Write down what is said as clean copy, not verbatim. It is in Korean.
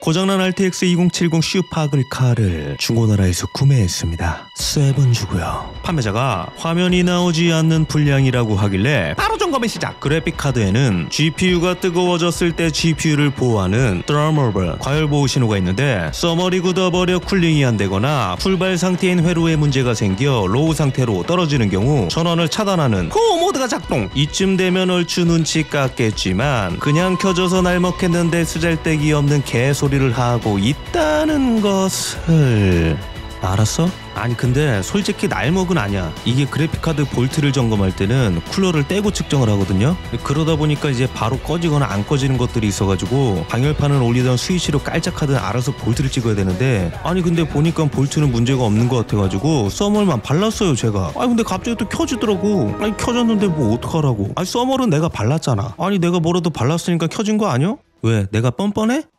고장난 RTX 2070 슈파글카를 중고나라에서 구매했습니다. 7 주고요. 판매자가 화면이 나오지 않는 불량이라고 하길래 바로 점검의 시작. 그래픽카드에는 GPU가 뜨거워졌을 때 GPU를 보호하는 Thermal 과열 보호 신호가 있는데 써머리 굳어버려 쿨링이 안 되거나 풀발 상태인 회로에 문제가 생겨 로우 상태로 떨어지는 경우 전원을 차단하는 고어 모드가 작동. 이쯤 되면 얼추 눈치 깠겠지만 그냥 켜져서 날먹했는데 쓰잘데기 없는 개소리를 하고 있다는 것을 알았어? 아니 근데 솔직히 날먹은 아니야. 이게 그래픽카드 볼트를 점검할 때는 쿨러를 떼고 측정을 하거든요. 그러다 보니까 이제 바로 꺼지거나 안 꺼지는 것들이 있어가지고 방열판을 올리던 스위치로 깔짝하든 알아서 볼트를 찍어야 되는데 아니 근데 보니까 볼트는 문제가 없는 것 같아가지고 써멀만 발랐어요 제가. 아니 근데 갑자기 또 켜지더라고. 아니 켜졌는데 뭐 어떡하라고. 아니 써멀은 내가 발랐잖아. 아니 내가 뭐라도 발랐으니까 켜진 거 아니야? 왜? 내가 뻔뻔해?